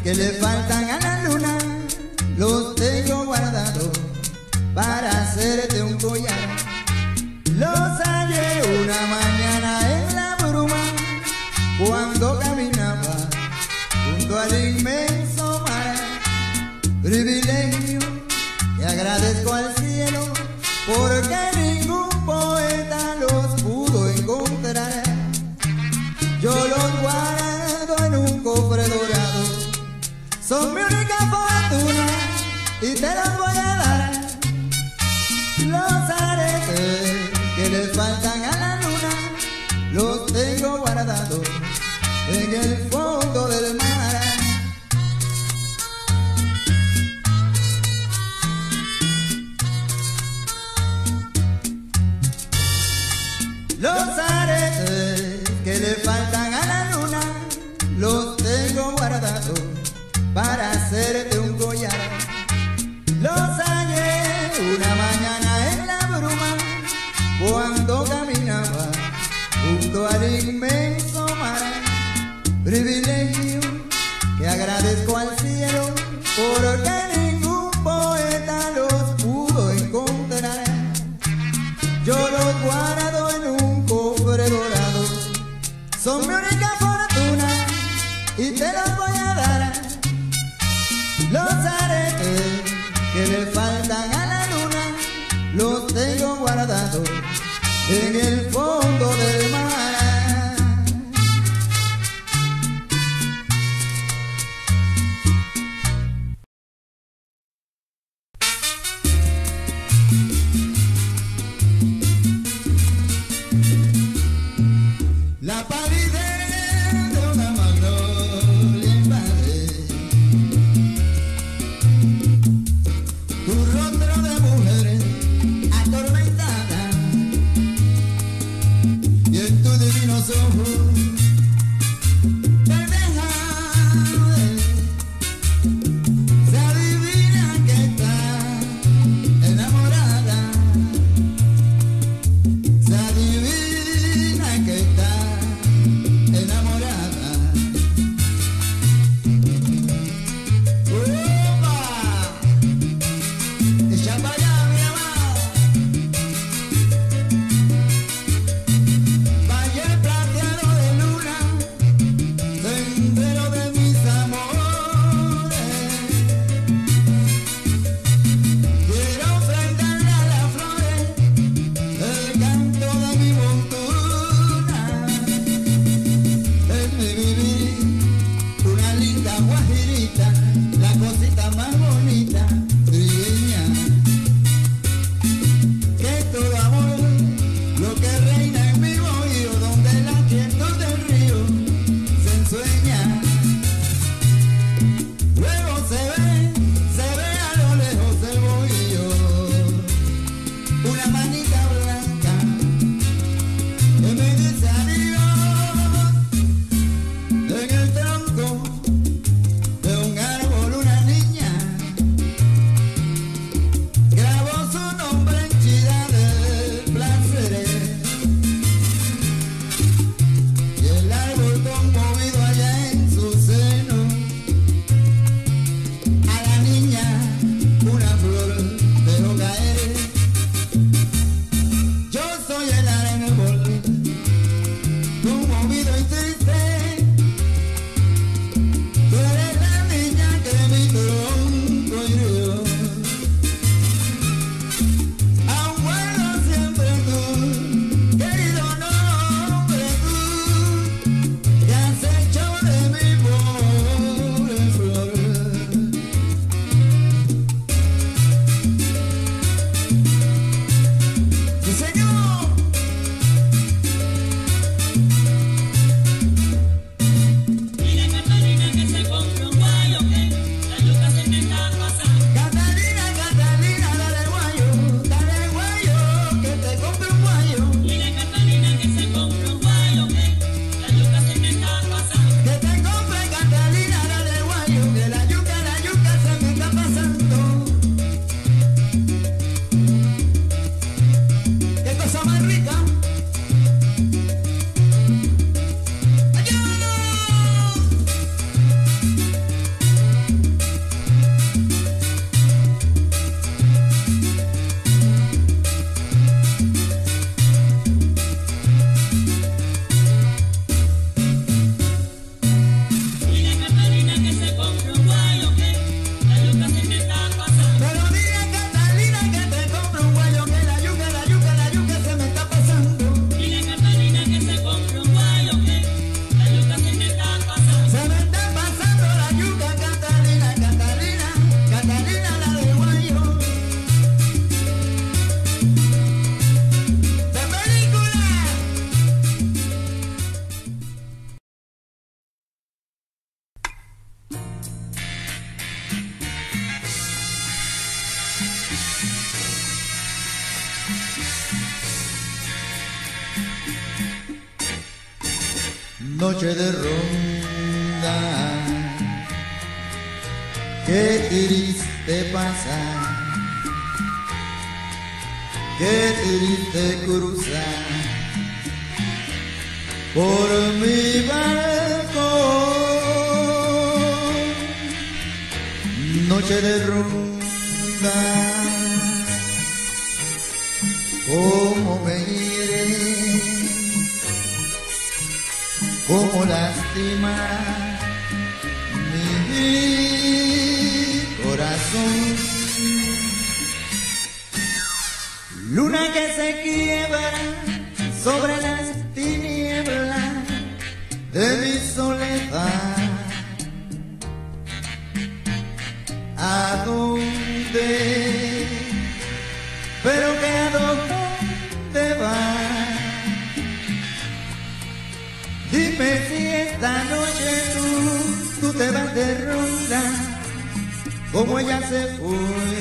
que le faltan a la luna, los tengo guardados para hacerte un collar. Los hallé una mañana en la bruma, cuando caminaba junto al inmenso mar. Privilegio que agradezco al cielo, porque ningún poeta los pudo encontrar. Yo los guardo en un cofre dorado, son mi única fortuna y te los voy a dar. Los aretes que le faltan a la luna, los tengo guardados en el fondo del mar. Los aretes que le faltan a la luna, los tengo guardados para hacerte un collar. Los hallé una mañana en la bruma, cuando caminaba junto al inmenso mar. Privilegio que agradezco al cielo, porque ningún poeta los pudo encontrar. Yo los guardo en un cofre dorado, son mi única fortuna y te los voy a dar. Los aretes que le faltan a la luna, los tengo guardados en el fondo del mar. La palidez de una magnolia invade tu rostro de mujer atormentada, y en tus divinos ojos verdes se adivina que estás enamorada, se adivina que estás enamorada. ¡Opa! Echa para allá, mi amado. Valle plateado de luna, sendero de mis amores. Quiero ofrendarle a las flores el canto de mi montura. Es mi vivir, una linda guajirita, la cosita más bonita, trigueña, que todo amor, lo que reina en mi bohío, donde la quietud del río se ensueña. Luego se ve a lo lejos el bohío, una manita blanca que me dice adiós en el tronco de un árbol. noche de ronda, qué triste pasar, qué triste cruzar por mi balcón, noche de ronda, cómo me iré, cómo lastima mi corazón. Luna que se quiebra sobre las tinieblas de mi soledad. ¿A dónde? Pero que a dónde vas. Dime si esta noche tú te vas de ronda, como ella se fue.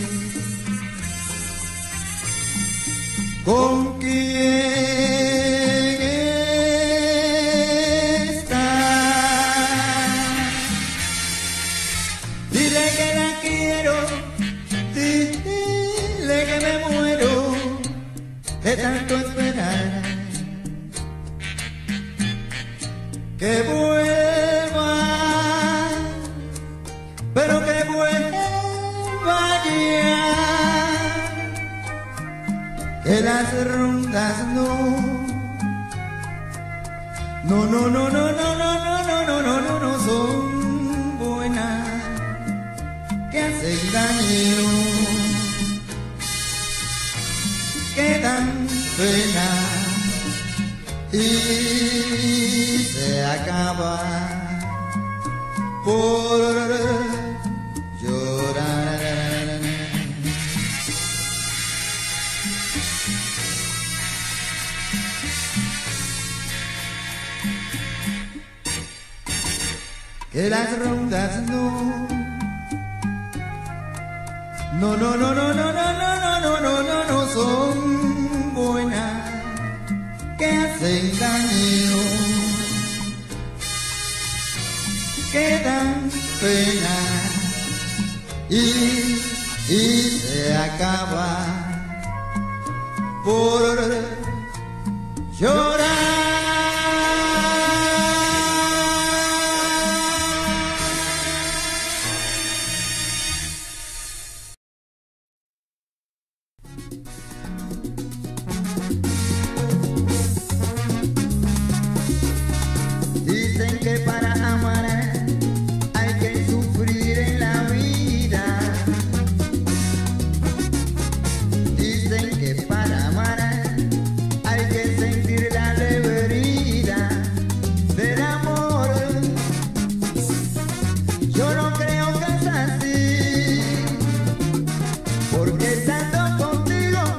¿Con quién está? Dile que la quiero, dile que me muero de tanto esperar. Que vuelva, pero que vuelva ya. Que las rondas no, no, no, no, no, no, no, no, no, no, no, no, no son buenas, que hacen daño, que dan pena y se acaba por llorar. Que las rondas no, no, no, no, no, no, no, no, no, no, no, no son buenas, que hacen daño, que dan pena y se acaba por llorar. Dicen que para amar hay que sufrir en la vida. Dicen que para amar hay que sentir la levedad del amor. Yo no creo que es así, porque estando contigo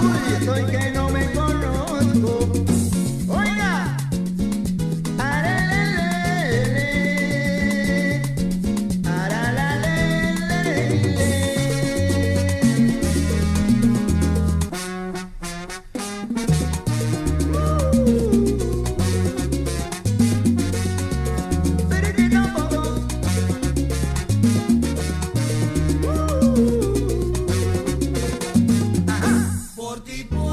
Uy, estoy que no me conozco. Oiga, arelelele, aralalelele. Por ti.